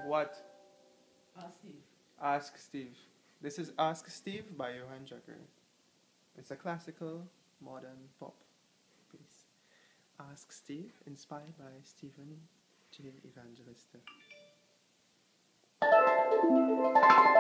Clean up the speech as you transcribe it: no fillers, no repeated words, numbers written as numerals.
What? Steve. Ask Steve. This is Ask Steve by Johann Jagger. It's a classical, modern pop piece. Ask Steve, inspired by Stephen J. Evangelista.